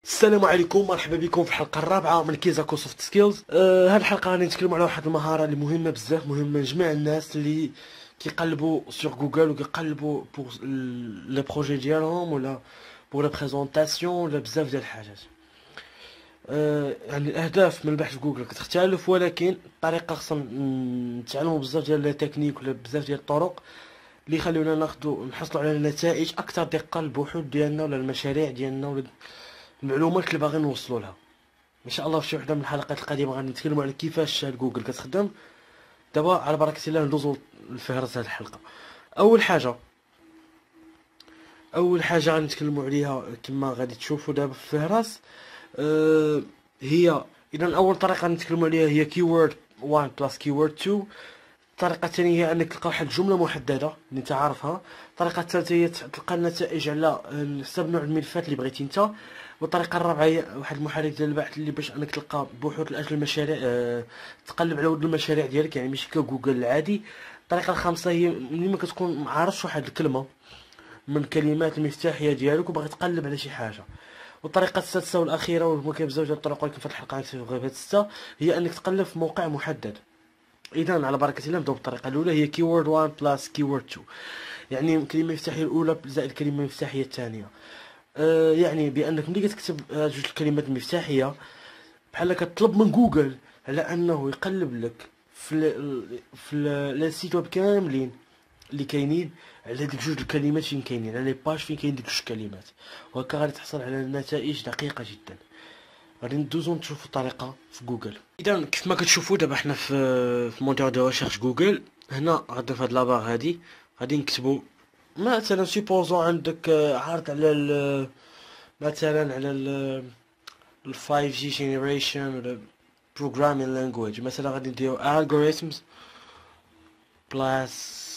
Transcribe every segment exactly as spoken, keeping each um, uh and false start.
السلام عليكم، مرحبا بكم في الحلقه الرابعه من كيزاكو سوفت سكيلز. آه هاد الحلقه غادي نتكلموا على واحد المهاره اللي مهمه بزاف، مهمه لجميع الناس اللي كيقلبوا سور جوجل وكيقلبوا بور لي بروجي ديالهم ولا بور لا بريزونطاسيون ولا بزاف ديال الحاجات. آه يعني الاهداف من البحث في جوجل كتختلف، ولكن الطريقه خصنا نتعلموا بزاف ديال لي تكنيك ولا بزاف ديال الطرق اللي يخليونا ناخذوا نحصلوا على نتائج اكثر دقه للبحوث ديالنا ولا المشاريع ديالنا ولا المعلومات اللي باغيين نوصلوا لها. ان شاء الله في شي وحده من الحلقات القادمه غادي نتكلموا على كيفاش جوجل كتخدم. دابا على بركه الله ندوزو لفهرس هذه الحلقه. اول حاجه اول حاجه غادي نتكلموا عليها كما غادي تشوفوا دابا في الفهرس. أه هي اذا اول طريقه نتكلموا عليها هي كيورد واحد بلس كيورد اثنين. الطريقه الثانيه هي انك تلقى واحد الجمله محدده اللي انت عارفها. الطريقه الثالثه هي تلقى النتائج على حسب نوع الملفات اللي بغيتي انت. والطريقه الرابعه هي واحد المحرك ديال البحث اللي باش انك تلقى بحوث لاجل المشاريع، أه تقلب على ود المشاريع ديالك، يعني ماشي كجوجل العادي. الطريقه الخامسه هي ملي ما كتكون ما عارفش واحد الكلمه من كلمات المفتاحيه ديالك وباغي تقلب على شي حاجه. والطريقه السادسه والاخيره، وما كاين بزاف ديال الطرق ولكن في الحلقه غنكتفي غير بهاد السته، هي انك تقلب في موقع محدد. اذا على بركه الله نبداو بالطريقه الاولى هي كيورد واحد بلس كيورد اثنين، يعني الكلمه المفتاحيه الاولى زائد الكلمه المفتاحيه الثانيه. آه يعني بانك ملي كتكتب هاد جوج الكلمات المفتاحيه بحال كتطلب من جوجل على انه يقلب لك في ال في لي سيت ويب كاملين اللي كاينين على ديك جوج الكلمات فين كاينين، على لي باج فين كاين ديك جوج الكلمات، وهكا غادي تحصل على نتائج دقيقه جدا. غادي ندوزو نشوفو الطريقه في جوجل. اذا كيف ما كتشوفوا دابا حنا في في موتور دو ريشيرش جوجل. هنا غادي في هاد لابار هادي غادي نكتبو مثلا سيبوزون عندك عارض على ال مثلا على ال فايف جي generation ولا programming language. مثلا غادي نديرو algorithms plus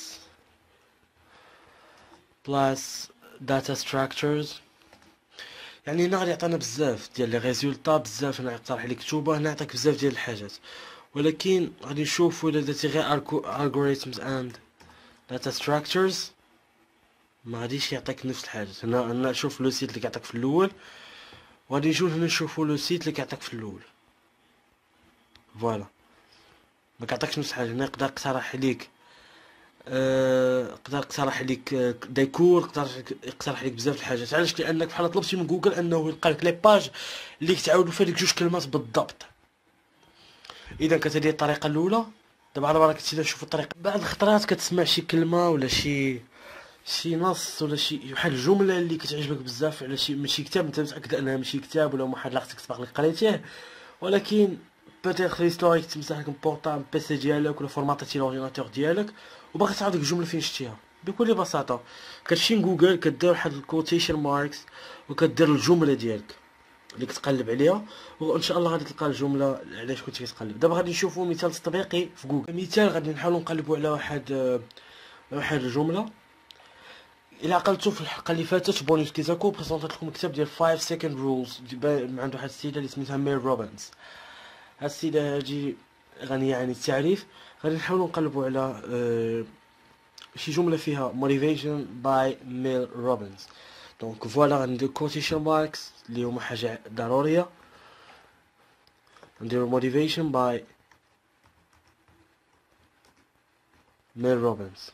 plus data structures. يعني هنا غادي يعطينا بزاف ديال لي ريزولطا، بزاف هنا يقترح لك كتوبه، هنا يعطيك بزاف ديال الحاجات، ولكن غادي نشوفوا الا درتي غير algorithms and data structures ما غاديش يعطيك نفس الحاجات. هنا هنا شوف لو سيت اللي كيعطيك في الاول، وغادي نجيو هنا نشوفوا لو سيت اللي كيعطيك في الاول. فوالا ما كيعطيكش نفس الحاجه. هنا يقدر يقترح ليك أه يقدر يقترح لك ديكور، يقدر يقترح لك بزاف د الحاجات. علاش؟ لانك بحال طلبتي من جوجل انه يلقى لك لي باج اللي كتعاودوا فيها ديك جوج كلمات بالضبط. اذا كانت هذه الطريقه الاولى. دابا على بركه الله نشوفوا الطريقه. بعض الخطرات كتسمع شي كلمه ولا شي شي نص ولا شي واحد الجمله اللي كتعجبك بزاف على شي من شي كتاب، انت متاكد انها ماشي كتاب ولا واحد لا خصك تبقى قريتيه، ولكن بيتيتر ليستوريك تمسح لك البورطابل بيسي ديالك ولا فورماطيتي لورديناتور ديالك وباغي تعرف ديك الجمله فين شتيها. بكل بساطه كتمشي لجوجل كدير واحد الكوتيشن ماركس وكدير الجمله ديالك اللي كتقلب عليها، وان شاء الله غادي تلقى الجمله علاش كنتي كتقلب. دابا غادي نشوفوا مثال تطبيقي في جوجل. مثال غادي نحاولوا نقلبوا على واحد واحد الجمله. الى عقلتوا في الحلقه اللي فاتت بونيس كيزاكو بريزونطات لكم كتاب ديال خمسة سكند رولز عند واحد السيده اللي سميتها مير روبنز. هاد السيده هادي غنيه عن التعريف. غادي نحاولوا نقلبوا على أه شي جمله فيها motivation by ميل روبنز. دونك فوالا غندير quotation marks اللي هما حاجه ضروريه. نديرو motivation by ميل روبنز.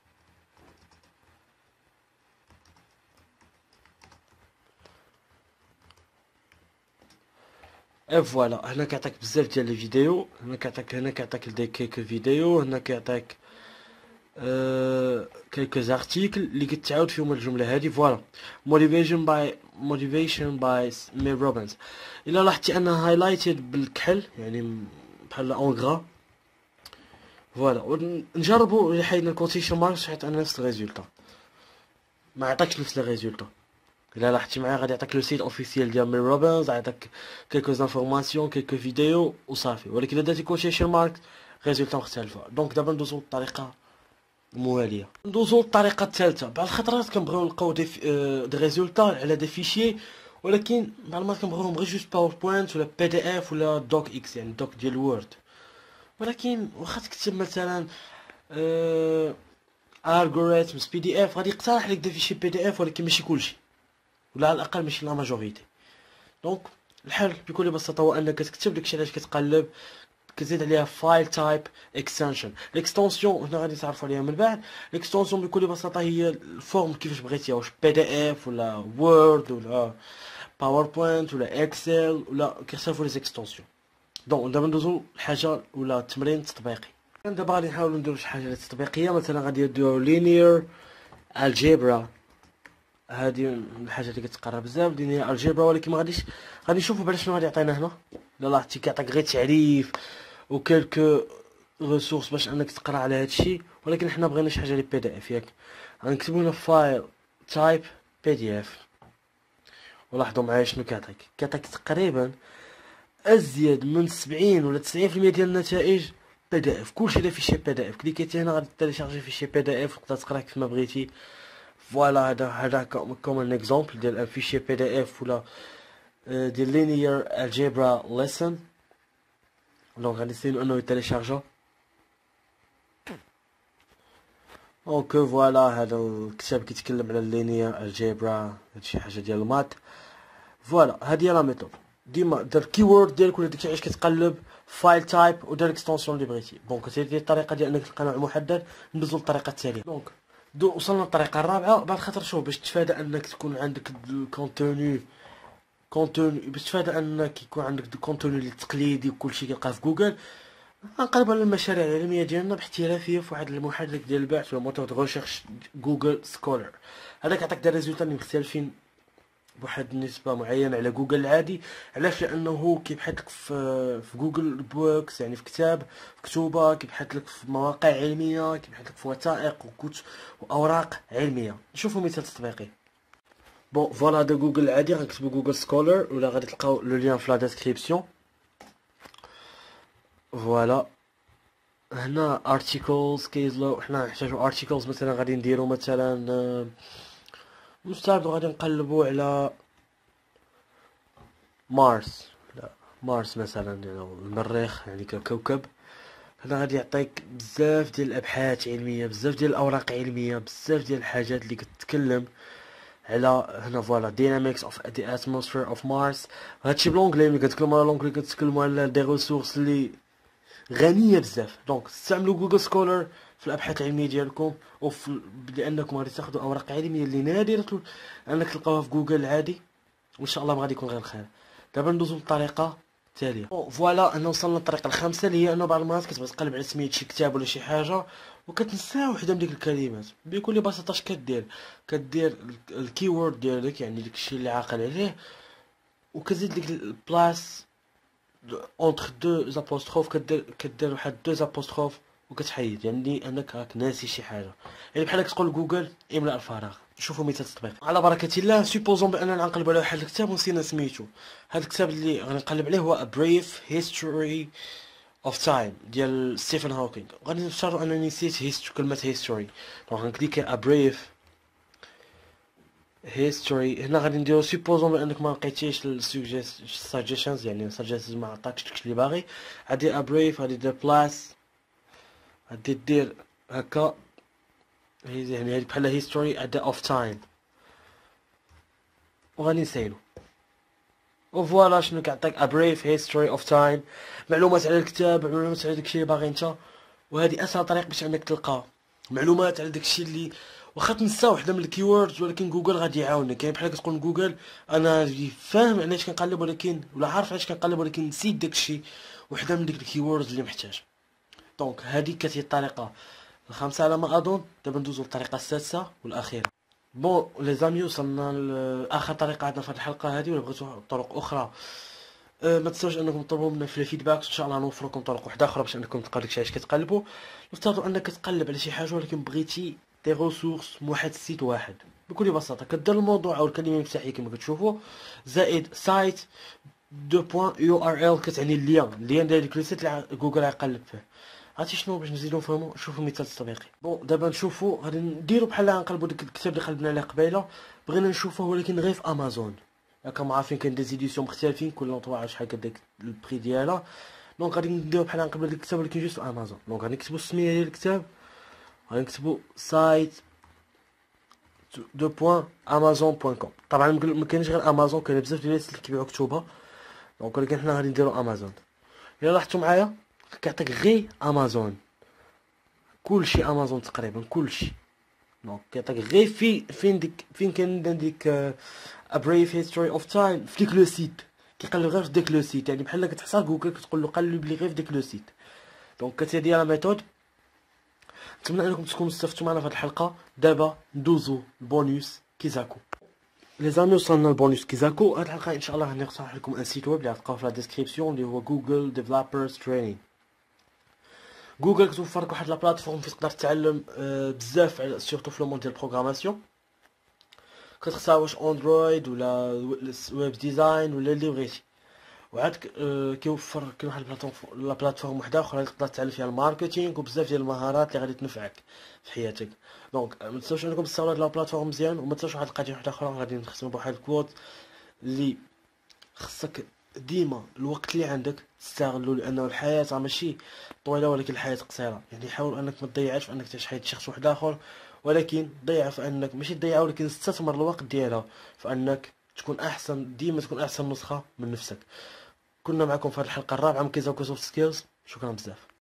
اي فوالا هنا كيعطيك بزاف ديال لي فيديو. هنا كيعطيك هنا كيعطيك دي كيك فيديو. هنا كيعطيك أه كيلكو زارتيكل اللي كتعاود فيهم الجمله هذه. فوالا motivation by motivation by ميل روبنز. الا لاحظتي انها هايلايتد بالكحل يعني بحال اون غرا. فوالا نجربوا الا حيدنا الكوتيشن ماركس حيت انا نفس الريزولطا ما عطاكش نفس الريزولطا. الا لاحظتي معايا غادي يعطيك لو سيت اوفيسيال ديال ميل روبنز، يعطيك كيلكو انفورماسيون كيلكو فيديو وصافي. ولكن الا درتي كوتيشن مارك ريزولطا مختلفه. دونك دابا ندوزو للطريقه المواليه. ندوزو للطريقه الثالثه. بعض الخطرات كنبغيو نلقاو دي دي ريزولطا على دي فيشي، ولكن بعض المرات كنبغيوهم غير جوست باوربوينت ولا بي دي اف ولا دوك اكس يعني دوك ديال وورد. ولكن واخا تكتب مثلا أه algorithms بي دي اف غادي يقترح لك دي فيشي بي دي اف، ولكن ماشي كلشي ولا على الاقل ماشي لا ماجوريتي. دونك الحل بكل بساطه هو انك تكتب داكشي علاش كتقلب، كتزيد عليها فايل تايب اكستنشن. الاكستنسيون هنا غادي تعرفوا عليها من بعد. الاكستنسيون بكل بساطه هي الفورم كيفاش بغيتيها، واش بي دي اف ولا وورد ولا باوربوينت ولا اكسل ولا كيختلفوا لي زيكستنسيون. دونك دابا ندوزو لحاجه ولا تمرين تطبيقي. دابا غادي نحاولوا نديرو شي حاجه تطبيقيه، مثلا غادي نديرو لينير الجبرا. هذه الحاجه اللي كتقرا بزاف لينير الجبرا، ولكن ما غاديش غادي نشوفوا بلا شنو غادي يعطينا هنا. لا لاحظتي كيعطيك غير تعريف وكلكو ريسورس باش انك تقرا على هادشي، ولكن حنا بغينا شي حاجه لي بي دي اف ياك. غنكتبوا هنا فايل تايب بي دي اف، ولاحظوا معايا شنو كيعطيك. كيعطيك تقريبا ازيد من سبعين ولا تسعين في المية ديال النتائج بي دي اف، كلشي دا فيشي بي دي اف. كليكيتي هنا غادي تيليشارجي فيشي بي دي اف وتقدر تقراه كيفما بغيتي. فوالا هذا هذا كوم ان اكزومبل ديال ان فيشي بي دي اف ولا ديال لينير الجبرا ليسن. دونك غادي نسيو انه يتيليشارجا. دونك فوالا هذا الكتاب كيتكلم على اللينير الجبرا، هادشي حاجه ديال المات. فوالا هادي هي لا ميثود. ديما دير كيورد ديالك ولا داكشي علاش كتقلب، فايل تايب ودير الاكستنسيون اللي بغيتي. دونك هذه الطريقه ديال انك تلقى نوع محدد. ندوزو للطريقه التاليه. دونك دو وصلنا للطريقه الرابعه. بعد خاطر شوف باش تفادى انك تكون عندك الكونتوني كونتوني باش تفادى انك يكون عندك دو كونتوني اللي تقليدي وكلشي كيلقاه في جوجل، غنقلبوا على المشاريع العلميه ديالنا باحترافيه في واحد المحرك ديال البحث ولا موتور دو ريشيرش جوجل سكولر. هذا كيعطيك دي ريزولتا اللي مختلفين بواحد النسبه معينه على جوجل العادي. علاش؟ لانه كيبحث لك في في جوجل بوكس، يعني في كتاب في كتوبه، كيبحث لك في مواقع علميه، كيبحث لك في وثائق وكتب واوراق علميه. نشوفوا مثال تطبيقي. بون فوالا هذا جوجل العادي، غنكتبوا جوجل سكولر ولا غادي تلقاو لو لين في لا ديسكريبسيون. فوالا هنا articles كيزلو، حنا نحتاجو articles. مثلا غادي نديرو مثلا نستعرضو، غادي نقلبو على مارس. لا مارس مثلا، يعني المريخ يعني ككوكب. هنا غادي يعطيك بزاف ديال الابحاث علميه، بزاف ديال الاوراق علميه، بزاف ديال الحاجات اللي كتتكلم على هنا. فوالا dynamics of the atmosphere of Mars. هادشي بلونجلي، ملي كتكلموا على لونجلي كتكلموا على دي ريسورس اللي غنيه بزاف. دونك استعملوا جوجل سكولر في الابحاث العلميه ديالكم، وفي لانكم غادي تاخذوا اوراق علميه اللي نادره انك تلقاوها في جوجل العادي، وان شاء الله ما غادي يكون غير خير. دابا ندوزو للطريقه التاليه. فوالا انا وصلنا للطريقه الخامسه اللي هي انه بعض المرات كتبغي تقلب على سميه شي كتاب ولا شي حاجه وكتنسى وحده من ديك الكلمات. بكل بساطه اش كدير؟ كدير الكيورد ديالك، يعني داكشي اللي عاقل عليه، وكتزيد ديك البلاص اونتر دو زابوستروف، كدير كدير واحد دو زابوستروف وكتحيد، يعني انك راك ناسي شي حاجه. يعني بحال تقول جوجل املاء الفراغ. شوفوا مثال تطبيق على بركه الله. سوبوزون باننا غنقلبوا على واحد الكتاب ونسينا سميتو. هذا الكتاب اللي غنقلب عليه هو A Brief History of Time ديال ستيفن هوكينغ. غادي نفترضوا انني نسيت هيست كلمه هيستوري، دونك غنكليكي A Brief هيستوري. هنا غادي نديرو سوبوزون بانك ما لقيتيش السجيشنز، يعني السجيشنز ما عطاكش داكشي اللي باغي. غادي A Brief، غادي دير بلاس، غادي دير هكا، يعني هادي بحال هيستوري ات اوف تايم، وغادي نسيلو. وفوالا شنو كيعطيك A Brief History of Time، معلومات على الكتاب، معلومات على داكشي اللي باغي انت. وهذه اسهل طريق باش انك تلقى معلومات على داكشي اللي واخا تنسى وحده من الكيوردز، ولكن جوجل غادي يعاونك. يعني بحال كتقول جوجل انا فاهم علاش كنقلب ولكن ولا عارف علاش كنقلب ولكن نسيت داكشي وحده من ديك الكيوردز اللي محتاج. دونك هذه كانت هي الطريقه الخامسه على ما اظن. دابا ندوزو للطريقه السادسه والاخيره. بون لي زامي وصلنا لاخر طريقه عندنا في هذه الحلقه هذه. ولا بغيتو طرق اخرى أه ما تنساوش انكم تطلبوا منا في الفيدباك، ان شاء الله نوفر لكم طرق واحده اخرى باش انكم تلقاو داكشي علاش كتقلبوا. نفترضوا انك كتقلب على شي حاجه ولكن بغيتي دي ريسورس من واحد السيت واحد. بكل بساطه كدير الموضوع او الكلمه المفتاحيه كما كتشوفوا زائد سايت دو بوين يو ار ال، كتعني اللين اللين ديال ديك السيت اللي جوجل غيقلب فيه. عرفتي شنو؟ باش نزيدو نفهمو شوفوا مثال تطبيقي. بون دابا نشوفوا غادي نديرو بحال غنقلبوا ديك الكتاب اللي قلبنا عليه قبيله، بغينا نشوفوه ولكن غير في امازون. راكم عارفين كاين دي زيديسيون مختلفين، كل نطبعه شحال كداك البري ديالها. دونك غادي نديرو بحال غنقلبوا ديك الكتاب ولكن جوست في امازون. دونك غادي نكتبوا السميه ديال الكتاب، غادي نكتبوا سايت دو بوان امازون بوان كوم. طبعا ما كاينش غير امازون، كاين بزاف ديال الناس اللي كيبيعوا كتوبه، دونك ولكن حنا غادي نديرو امازون. الا لاحظتوا معايا كيعطيك غير امازون، كلشي امازون تقريبا كلشي. دونك كيعطيك غير في فين ديك فين كاين ديك ا بريف هيستوري اوف تايم في ديك لو سيت، كيقلب غير في ديك لو سيت، يعني بحال كتحصل جوجل كتقول له قلب لي غير في ديك لو سيت. دونك كتهدي لا ميثود. نتمنى انكم تكونوا استفدتوا معنا في هذه الحلقه. دابا ندوزو البونوس كيزاكو. لي زامي وصلنا للبونوس كيزاكو. هاد الحلقه ان شاء الله غادي نقترح لكم ان سيت ويب اللي غتلقاوه في لا ديسكريبسيون اللي هو جوجل ديفلوبرز تريننج. جوجل كتوفر لك واحد لا بلاتفورم فين تقدر تتعلم آه بزاف سورتو في لو مون ديال البروغراماسيون، كتختار واش اندرويد ولا ويب ديزاين ولا اللي بغيتي. وعاد آه كيوفر كاين واحد البلاتفورم لا بلاتفورم وحده اخرى اللي تقدر تعلم فيها الماركتينغ وبزاف ديال المهارات اللي غادي تنفعك في حياتك. دونك ما تنساوش انكم تستعملوا هاد لا بلاتفورم مزيان، وما تنساوش واحد القضيه وحده اخرى غادي نختموا بواحد الكوت اللي خصك ديما الوقت اللي عندك تستغلو، لانه الحياه راه ماشي طويله ولكن الحياه قصيره. يعني حاول انك ما تضيعش في انك تعيش حياه شخص واحد اخر، ولكن ضيع في انك ماشي تضيع ولكن تستثمر الوقت ديالها في انك تكون احسن، ديما تكون احسن نسخه من نفسك. كنا معكم في هذه الحلقه الرابعه من كيزاكو سوفت سكيلز. شكرا بزاف.